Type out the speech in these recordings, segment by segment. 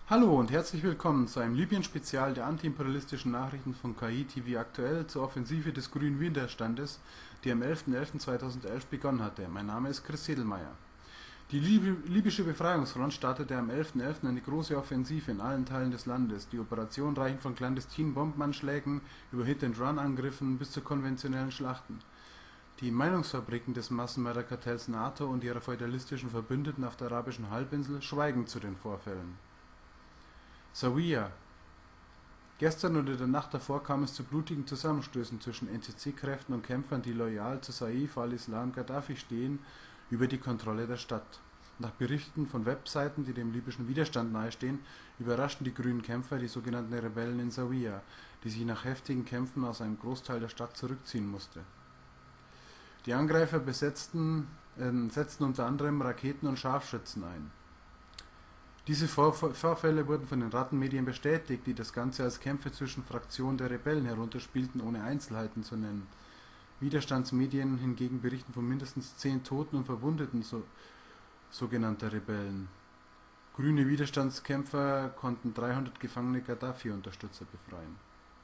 Hallo und herzlich willkommen zu einem Libyen-Spezial der antiimperialistischen Nachrichten von KI TV aktuell zur Offensive des grünen Widerstandes, die am 11.11.2011 begonnen hatte. Mein Name ist Chris Sedelmeier. Die libysche Befreiungsfront startete am 11.11. eine große Offensive in allen Teilen des Landes. Die Operationen reichen von clandestinen Bombenanschlägen über Hit-and-Run-Angriffen bis zu konventionellen Schlachten. Die Meinungsfabriken des Massenmörderkartells NATO und ihrer feudalistischen Verbündeten auf der arabischen Halbinsel schweigen zu den Vorfällen. Zawiya. Gestern und in der Nacht davor kam es zu blutigen Zusammenstößen zwischen NCC-Kräften und Kämpfern, die loyal zu Saif al-Islam Gaddafi stehen, über die Kontrolle der Stadt. Nach Berichten von Webseiten, die dem libyschen Widerstand nahestehen, überraschten die grünen Kämpfer die sogenannten Rebellen in Zawiya, die sich nach heftigen Kämpfen aus einem Großteil der Stadt zurückziehen musste. Die Angreifer setzten unter anderem Raketen und Scharfschützen ein. Diese Vorfälle wurden von den Rattenmedien bestätigt, die das Ganze als Kämpfe zwischen Fraktionen der Rebellen herunterspielten, ohne Einzelheiten zu nennen. Widerstandsmedien hingegen berichten von mindestens 10 Toten und Verwundeten sogenannter Rebellen. Grüne Widerstandskämpfer konnten 300 gefangene Gaddafi-Unterstützer befreien.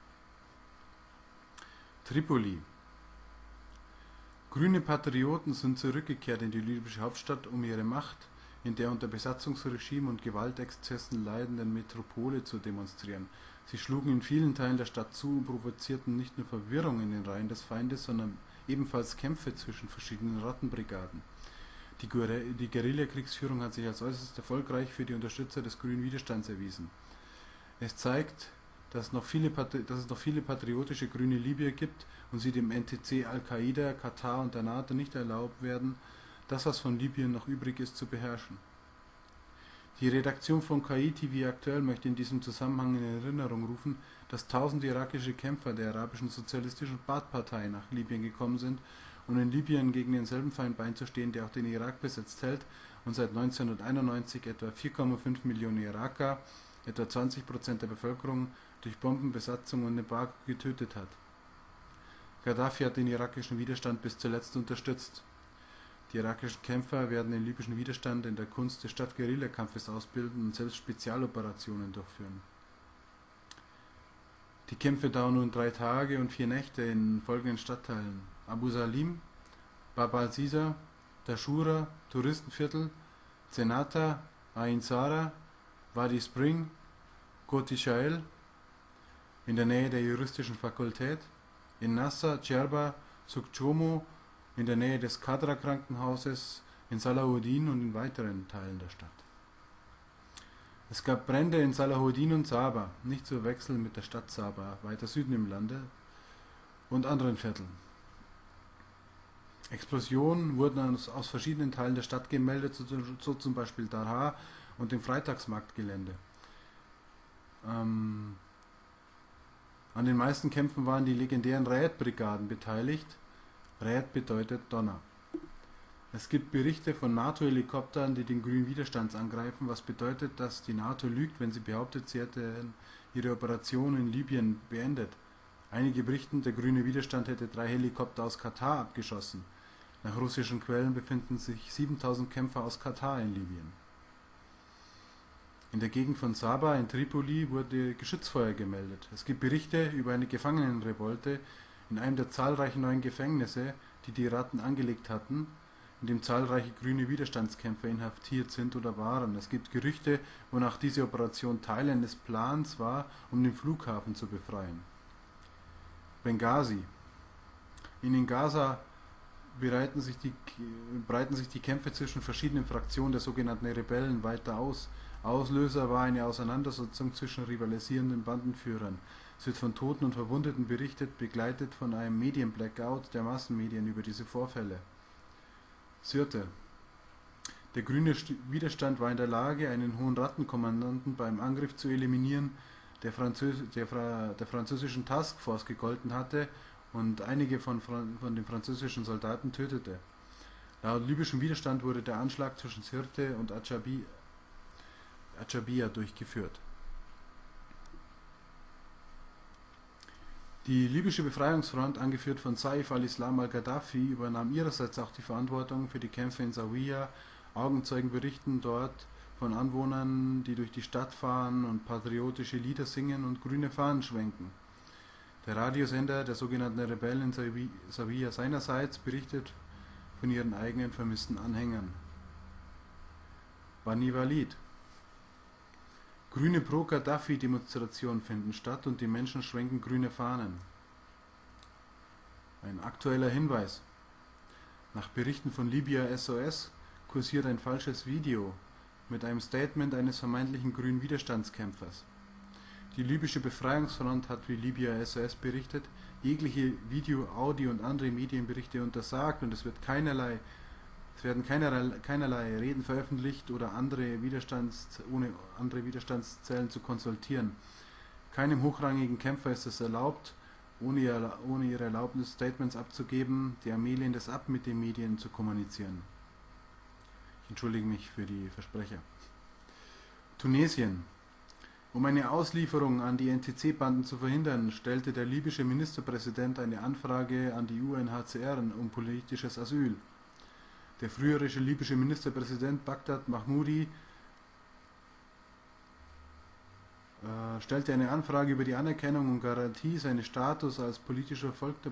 Tripoli. Grüne Patrioten sind zurückgekehrt in die libysche Hauptstadt, um ihre Macht in der unter Besatzungsregime und Gewaltexzessen leidenden Metropole zu demonstrieren. Sie schlugen in vielen Teilen der Stadt zu und provozierten nicht nur Verwirrung in den Reihen des Feindes, sondern ebenfalls Kämpfe zwischen verschiedenen Rattenbrigaden. Die Guerillakriegsführung hat sich als äußerst erfolgreich für die Unterstützer des grünen Widerstands erwiesen. Es zeigt, dass es noch viele patriotische grüne Libyer gibt und sie dem NTC, Al-Qaida, Katar und der NATO nicht erlaubt werden, das, was von Libyen noch übrig ist, zu beherrschen. Die Redaktion von KI TV aktuell möchte in diesem Zusammenhang in Erinnerung rufen, dass tausende irakische Kämpfer der arabischen sozialistischen Baath-Partei nach Libyen gekommen sind, um in Libyen gegen denselben Feind beizustehen, der auch den Irak besetzt hält und seit 1991 etwa 4,5 Millionen Iraker, etwa 20% der Bevölkerung, durch Bomben, Besatzung und Embargo getötet hat. Gaddafi hat den irakischen Widerstand bis zuletzt unterstützt. Die irakischen Kämpfer werden den libyschen Widerstand in der Kunst des Stadtguerillakampfes ausbilden und selbst Spezialoperationen durchführen. Die Kämpfe dauern nun 3 Tage und 4 Nächte in folgenden Stadtteilen: Abu Salim, Bab al-Sisa, Dashura, Touristenviertel, Zenata, Ain Sara, Wadi Spring, Ghoti Shael, in der Nähe der juristischen Fakultät, in Nasser, Djerba, Sukchomo, in der Nähe des Kadra-Krankenhauses, in Salahuddin und in weiteren Teilen der Stadt. Es gab Brände in Salahuddin und Saba, nicht zu verwechseln mit der Stadt Saba, weiter Süden im Lande, und anderen Vierteln. Explosionen wurden aus verschiedenen Teilen der Stadt gemeldet, so zum Beispiel Darha und dem Freitagsmarktgelände. An den meisten Kämpfen waren die legendären Raed-Brigaden beteiligt. Raed bedeutet Donner. Es gibt Berichte von NATO-Helikoptern, die den grünen Widerstand angreifen, was bedeutet, dass die NATO lügt, wenn sie behauptet, sie hätte ihre Operation in Libyen beendet. Einige berichten, der grüne Widerstand hätte 3 Helikopter aus Katar abgeschossen. Nach russischen Quellen befinden sich 7000 Kämpfer aus Katar in Libyen. In der Gegend von Saba in Tripoli wurde Geschützfeuer gemeldet. Es gibt Berichte über eine Gefangenenrevolte in einem der zahlreichen neuen Gefängnisse, die die Ratten angelegt hatten, in dem zahlreiche grüne Widerstandskämpfer inhaftiert sind oder waren. Es gibt Gerüchte, wonach diese Operation Teil eines Plans war, um den Flughafen zu befreien. Benghazi. In Gaza breiten sich die Kämpfe zwischen verschiedenen Fraktionen der sogenannten Rebellen weiter aus. Auslöser war eine Auseinandersetzung zwischen rivalisierenden Bandenführern. Es wird von Toten und Verwundeten berichtet, begleitet von einem Medienblackout der Massenmedien über diese Vorfälle. Sirte. Der grüne Widerstand war in der Lage, einen hohen Rattenkommandanten beim Angriff zu eliminieren, der französischen Taskforce gegolten hatte und einige von den französischen Soldaten tötete. Laut libyschem Widerstand wurde der Anschlag zwischen Sirte und Achabia durchgeführt. Die libysche Befreiungsfront, angeführt von Saif al-Islam al-Gaddafi, übernahm ihrerseits auch die Verantwortung für die Kämpfe in Zawiya. Augenzeugen berichten dort von Anwohnern, die durch die Stadt fahren und patriotische Lieder singen und grüne Fahnen schwenken. Der Radiosender der sogenannten Rebellen in Sevilla seinerseits berichtet von ihren eigenen vermissten Anhängern. Bani Walid. Grüne Pro-Gaddafi-Demonstrationen finden statt und die Menschen schwenken grüne Fahnen. Ein aktueller Hinweis. Nach Berichten von Libya SOS kursiert ein falsches Video mit einem Statement eines vermeintlichen grünen Widerstandskämpfers. Die libysche Befreiungsfront hat, wie Libya SOS berichtet, jegliche Video-, Audio- und andere Medienberichte untersagt und es werden keinerlei Reden veröffentlicht oder ohne andere Widerstandszellen zu konsultieren. Keinem hochrangigen Kämpfer ist es erlaubt, ohne ihre Erlaubnis Statements abzugeben. Die Armee lehnt es ab, mit den Medien zu kommunizieren. Ich entschuldige mich für die Versprecher. Tunesien. Um eine Auslieferung an die NTC-Banden zu verhindern, stellte der libysche Ministerpräsident eine Anfrage an die UNHCR um politisches Asyl. Der frühere libysche Ministerpräsident Bagdad Mahmoudi stellte eine Anfrage über die Anerkennung und Garantie seines Status als politischer Verfolgter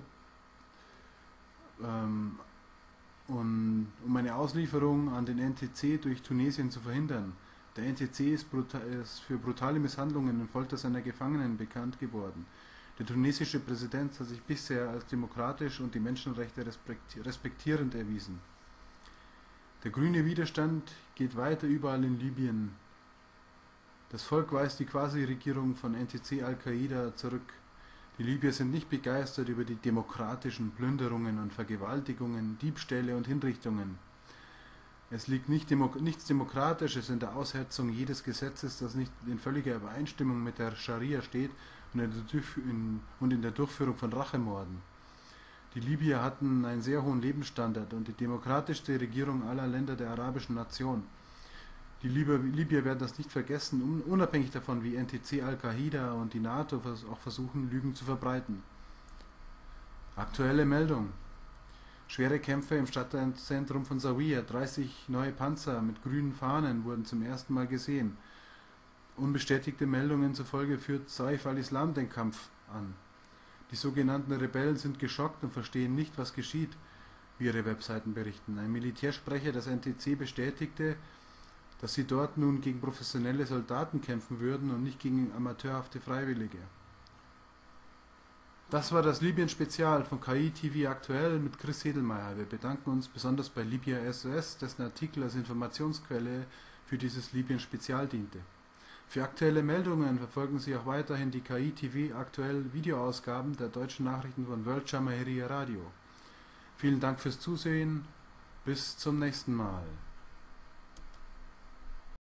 um eine Auslieferung an den NTC durch Tunesien zu verhindern. Der NTC ist für brutale Misshandlungen und Folter seiner Gefangenen bekannt geworden. Der tunesische Präsident hat sich bisher als demokratisch und die Menschenrechte respektierend erwiesen. Der grüne Widerstand geht weiter überall in Libyen. Das Volk weist die Quasi-Regierung von NTC Al-Qaida zurück. Die Libyer sind nicht begeistert über die demokratischen Plünderungen und Vergewaltigungen, Diebstähle und Hinrichtungen. Es liegt nichts Demokratisches in der Aushetzung jedes Gesetzes, das nicht in völliger Übereinstimmung mit der Scharia steht und in der Durchführung von Rachemorden. Die Libyer hatten einen sehr hohen Lebensstandard und die demokratischste Regierung aller Länder der arabischen Nation. Die Libyer werden das nicht vergessen, unabhängig davon, wie NTC Al-Qaida und die NATO auch versuchen, Lügen zu verbreiten. Aktuelle Meldung. Schwere Kämpfe im Stadtzentrum von Zawiya. 30 neue Panzer mit grünen Fahnen wurden zum ersten Mal gesehen. Unbestätigte Meldungen zufolge führt Saif al-Islam den Kampf an. Die sogenannten Rebellen sind geschockt und verstehen nicht, was geschieht, wie ihre Webseiten berichten. Ein Militärsprecher des NTC bestätigte, dass sie dort nun gegen professionelle Soldaten kämpfen würden und nicht gegen amateurhafte Freiwillige. Das war das Libyen-Spezial von KI-TV aktuell mit Chris Sedelmeier. Wir bedanken uns besonders bei Libya SOS, dessen Artikel als Informationsquelle für dieses Libyen-Spezial diente. Für aktuelle Meldungen verfolgen Sie auch weiterhin die KI-TV aktuell Videoausgaben der deutschen Nachrichten von World Jamahiriya Radio. Vielen Dank fürs Zusehen, bis zum nächsten Mal.